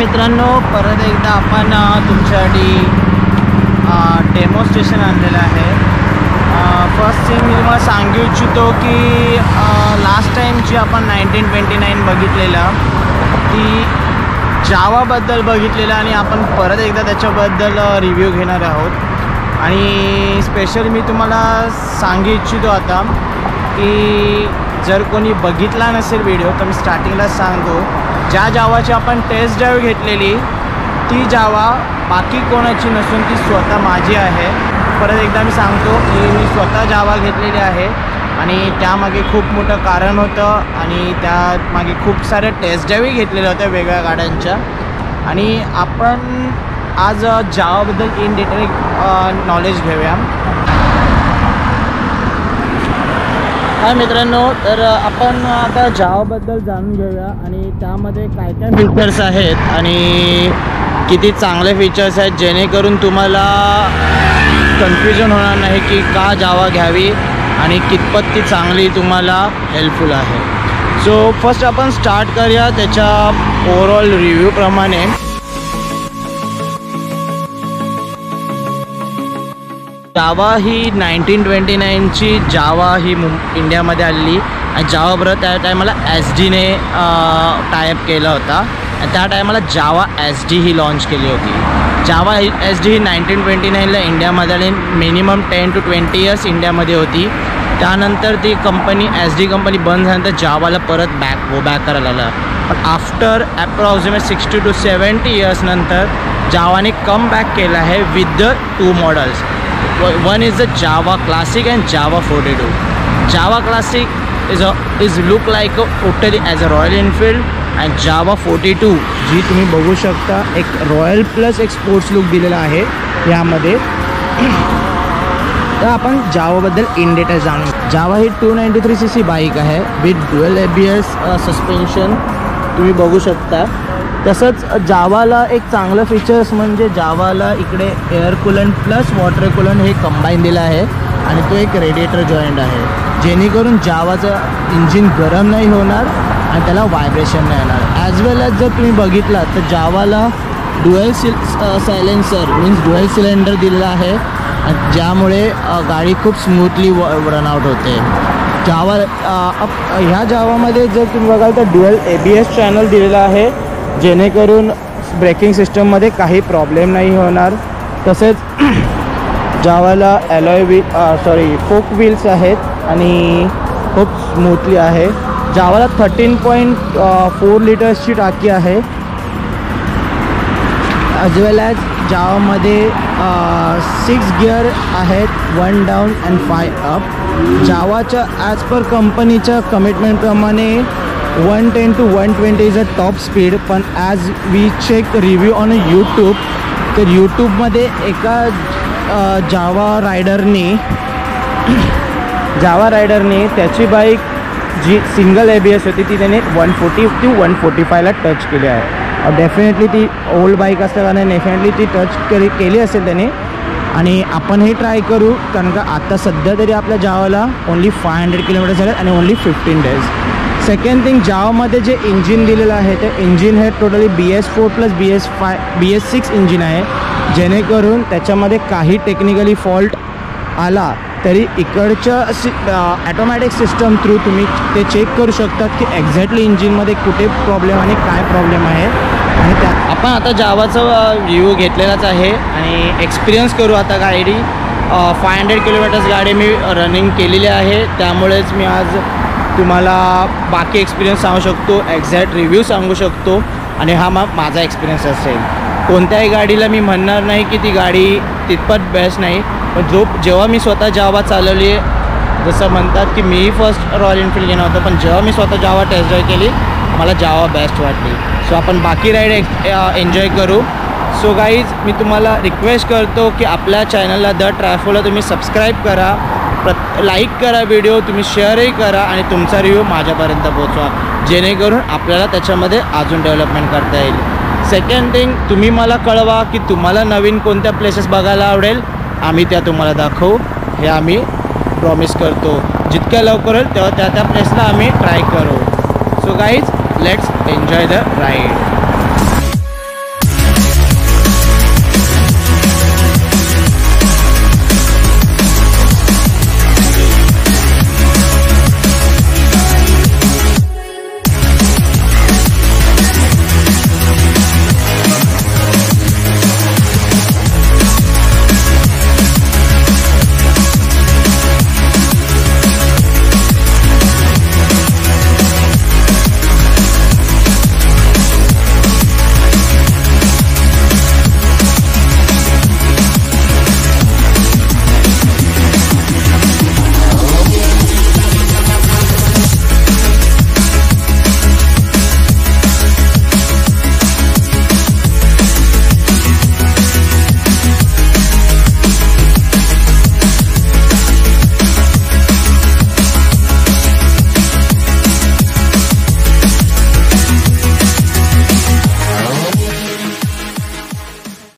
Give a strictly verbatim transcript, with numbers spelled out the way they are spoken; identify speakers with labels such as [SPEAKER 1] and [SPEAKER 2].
[SPEAKER 1] मित्रांनो, परत एकदा आपण तुमच्यासाठी डेमो स्टेशन आणलेलं आहे। फर्स्ट थिंग मी तुम्हाला सांगू इच्छितो की लास्ट टाइम जी आपण नाईन्टीन ट्वेंटी नाईन बघितलेलं ती जावाबद्दल बघितलेलं आणि आपण परत एकदा त्याच्याबद्दल रिव्ह्यू घेणार आहोत। आणि स्पेशल मी तुम्हाला सांगू इच्छितो आता की जर कोणी बघितला नसेल व्हिडिओ तर मी स्टार्टिंगला सांगतो, ज्या जावाची आपण टेस्ट ड्राईव्ह घेतलेली ती जावा बाकी कोणाची नसून ती स्वतः माझी आहे। परत एकदा मी सांगतो की मी स्वतः जावा घेतलेली आहे आणि त्यामागे खूप मोठं कारण होतं आणि त्यामागे खूप सारे टेस्ट ड्राईव्ह घेतलेल्या होत्या वेगवेगळ्या गाड्यांच्या। आणि आपण आज जावाबद्दल इन डिटेल नॉलेज घेऊया। हाय मित्रांनो, तर आपण आता जावाबद्दल जाणून घेऊया आणि त्यामध्ये काय काय फीचर्स आहेत आणि किती चांगले फीचर्स आहेत, जेणेकरून तुम्हाला कन्फ्युजन होणार नाही की का जावा घ्यावी आणि कितपत ती चांगली तुम्हाला हेल्पफुल आहे। सो फर्स्ट आपण स्टार्ट करूया त्याच्या ओव्हरऑल रिव्ह्यूप्रमाणे। जावा ही नाईन्टीन ट्वेंटी नाईनची जावा ही मुं इंडियामध्ये आलेली आणि जावाबरोबर त्या टायमाला एस डीने टायअप केला होता आणि त्या टायमाला जावा एस डी ही लॉन्च केली होती। जावा ही एस डी ही नाईन्टीन ट्वेंटी नाईनला इंडियामध्ये आली, minimum ten to twenty years इंडियामध्ये होती। त्यानंतर ती कंपनी एस डी कंपनी बंद झाल्यानंतर जावाला परत बॅक गो बॅक करायला आला। पण after approximate sixty to seventy years नंतर जावाने कम बॅक केला आहे with the two models. One is the JAWA Classic and JAWA forty-two. JAWA Classic is a is look like a totally as a Royal Enfield, and JAWA forty-two जी तुम्ही बघू शकता एक royal plus एक sports look दिलेला आहे यामध्ये। तर आपण जावाबद्दल इन डिटेल जाणू। जावा ही two ninety three C C bike आहे with dual A B S suspension तुम्ही बघू शकता। तसंच जावाला एक चांगलं फीचर्स म्हणजे जावाला इकडे air coolant plus water coolant हे कंबाईन दिलं आहे आणि तो एक रेडिएटर जॉईंट आहे, जेणेकरून जावाचं इंजिन गरम नाही होणार आणि त्याला व्हायब्रेशन नाही येणार। ॲज वेल ॲज जर तुम्ही बघितला तर जावाला ड्युएल सिल सायलेन्सर मीन्स ड्युएल सिलेंडर दिलेला आहे ज्यामुळे गाडी खूप स्मूथली रनआउट होते। जावा ह्या जावामध्ये जर तुम्ही बघाल तर dual A B S channel दिलेला आहे, जेणेकरून ब्रेकिंग सिस्टममध्ये काही प्रॉब्लेम नाही होणार। तसेच जावाला alloy V sorry spoke wheels आहेत आणि खूप स्मूथली आहे। जावाला थर्टीन पॉईंट फोर लिटर्सची टाकी आहे। ॲज वेल ॲज जावामध्ये सिक्स गिअर आहेत, one down and five up. जावाच्या ॲज पर कंपनीच्या कमिटमेंटप्रमाणे one ten to one twenty is a top speed, पण as we check review on YouTube तर यूट्यूबमध्ये एका जावा रायडरने जावा रायडरने त्याची बाईक जी सिंगल ए बी एस होती ती त्याने one forty two one forty फायला टच केली आहे। डेफिनेटली ती ओल्ड बाईक असल्याने डेफिनेटली ती टच केली केली असेल त्याने आणि आपणही ट्राय करू, कारण का आता सध्या तरी आपल्या जावाला ओन्ली फाय हंड्रेड किलोमीटर्स झाले आणि only fifteen days. Second thing, जावामध्ये जे इंजिन दिलेलं आहे ते इंजिन हे totally B S four plus B S five B S six engine आहे, जेणेकरून त्याच्यामध्ये काही टेक्निकली फॉल्ट आला तरी इकडच्या सि ॲटोमॅटिक सिस्टम थ्रू तुम्ही ते चेक करू शकतात की एक्झॅक्टली इंजिनमध्ये कुठे प्रॉब्लेम आणि काय प्रॉब्लेम आहे। आणि त्या आपण आता जावाचा रिव्ह्यू घेतलेलाच आहे आणि एक्सपिरियन्स करू आता गाडी। फाय हंड्रेड किलोमीटर्स गाडी मी रनिंग केलेली आहे, त्यामुळेच मी आज तुम्हाला बाकी एक्सपिरियन्स सांगू शकतो, एक्झॅक्ट रिव्ह्यू सांगू शकतो आणि हा मा माझा एक्सपिरियन्स असेल। कोणत्याही गाडीला मी म्हणणार नाही की ती गाडी तितपत बेस्ट नाही, पण जो जेव्हा मी स्वतः जावा चालवली आहे, जसं म्हणतात की मीही फर्स्ट रॉयल एनफील्ड घेणार होतं, पण जेव्हा मी स्वतः जावा टेस्ट ड्राईव्ह केली मला जावा बेस्ट वाटली। सो आपण बाकी राईड एन्जॉय करू। सो गाईज, मी तुम्हाला रिक्वेस्ट करतो की आपल्या चॅनलला द ट्रॅफोला तुम्ही सबस्क्राईब करा, प्रत लाईक करा व्हिडिओ, तुम्ही शेअरही करा आणि तुमचा रिव्ह्यू माझ्यापर्यंत पोचवा, जेणेकरून आपल्याला त्याच्यामध्ये अजून डेव्हलपमेंट करता येईल। सेकंड थिंग, तुम्ही मला कळवा की तुम्हाला नवीन कोणत्या प्लेसेस बघायला आवडेल, आम्ही त्या तुम्हाला दाखवू, हे आम्ही प्रॉमिस करतो। जितक्या लवकर होईल तेव्हा त्या त्या प्लेसला आम्ही ट्राय करू। So guys, let's enjoy the ride.